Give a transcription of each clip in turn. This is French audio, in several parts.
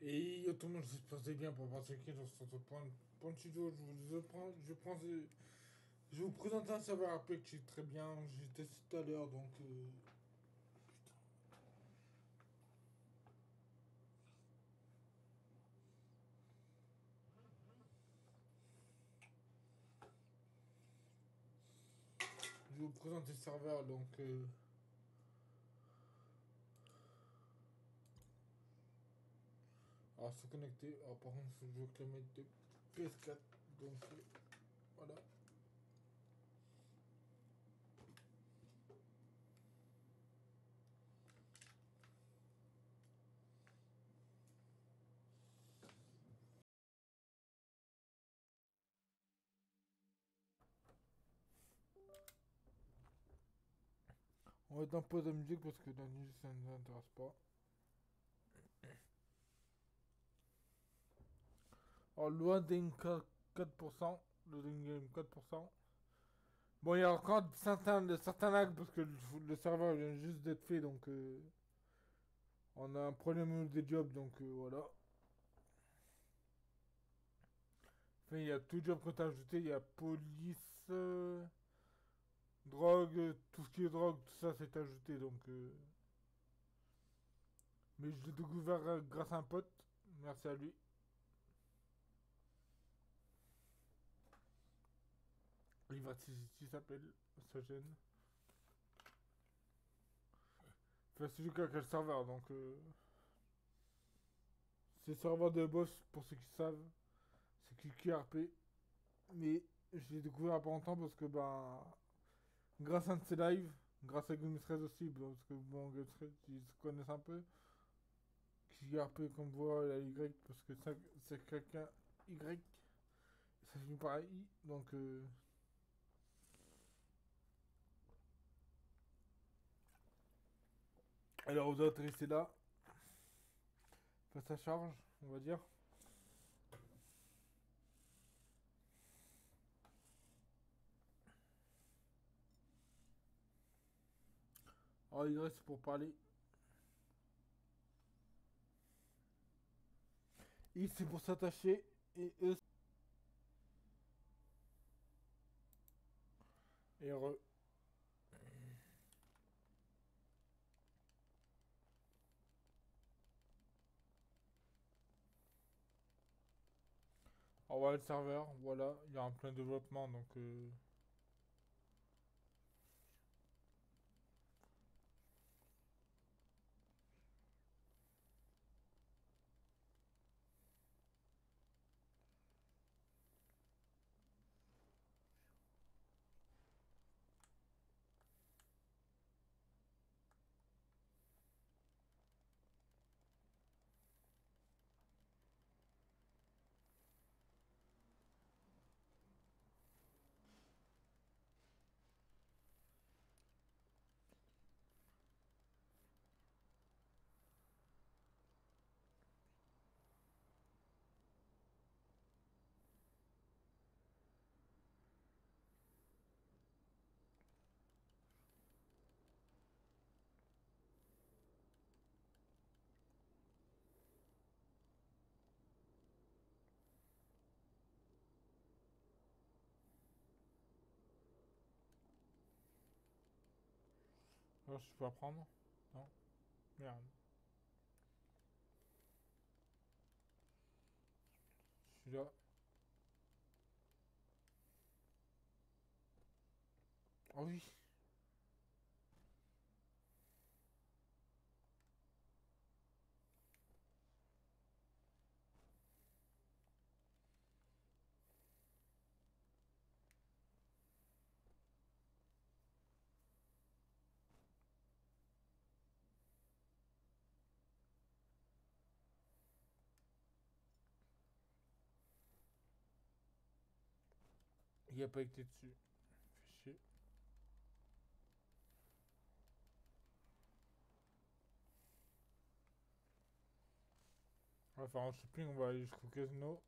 Et tout le monde se passait bien pour pratiquer dans ce point de studio. Je vous présente un serveur AP qui est très bien. J'ai testé tout à l'heure donc. Je vous présente le serveur donc. Alors se connecter. Alors par contre, je veux que la mettre de PS4. Donc voilà. On va être en pause de musique parce que la musique ça ne nous intéresse pas. Alors loading 4%. Loading game 4%. Bon, il y a encore certains lags parce que le serveur vient juste d'être fait donc. On a un problème des jobs donc voilà. Enfin, il y a tout job qu'on t'a ajouté. Il y a police, drogue, tout ce qui est drogue, tout ça c'est ajouté donc. Mais je l'ai découvert grâce à un pote. Merci à lui. Liberty City s'appelle, sa chaîne. Enfin, c'est lui qui a le serveur donc. C'est le serveur de boss pour ceux qui savent. C'est QRP. Mais je l'ai découvert il y a pas longtemps parce que ben. Grâce à un de ses lives, grâce à Game13 aussi, parce que bon, Game13 ils se connaissent un peu. QRP comme voit la Y parce que c'est quelqu'un Y. Ça finit par I. Donc. Alors vous atterrissez là. Enfin, ça charge, on va dire. Alors Y c'est pour parler. I c'est pour s'attacher. Et E et RE. Alors voilà le serveur, voilà, il y a un plein développement donc. Alors je peux apprendre. Non. Merde. Je suis là. Ah oui. Il a pas été dessus. Fait chier. On va faire un shopping, on va aller jusqu'au casino.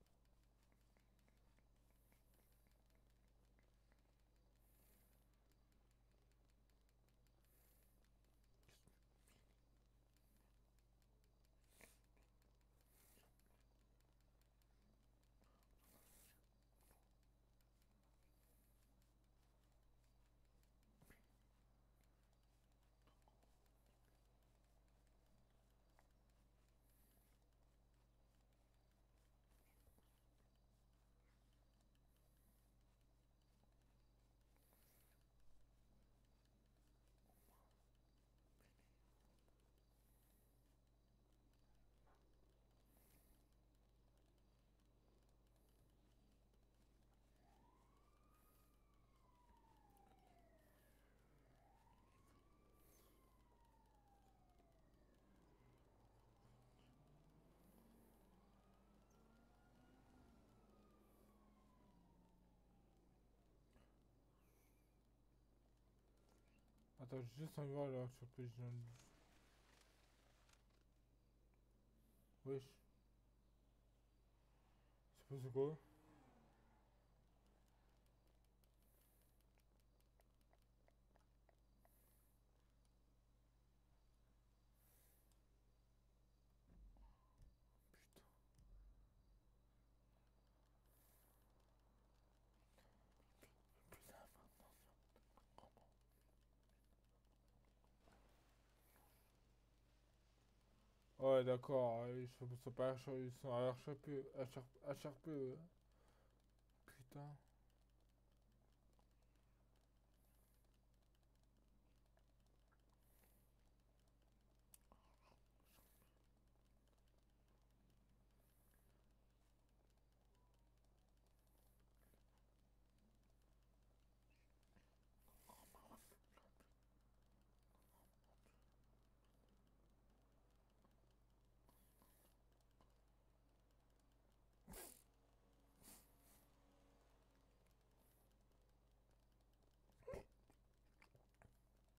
Attends, j'ai juste envie de voir là sur le PG. Wesh. Je sais pas c'est quoi. Putain. Ouais, d'accord, ils sont pas ils sont HRP, HRP, putain.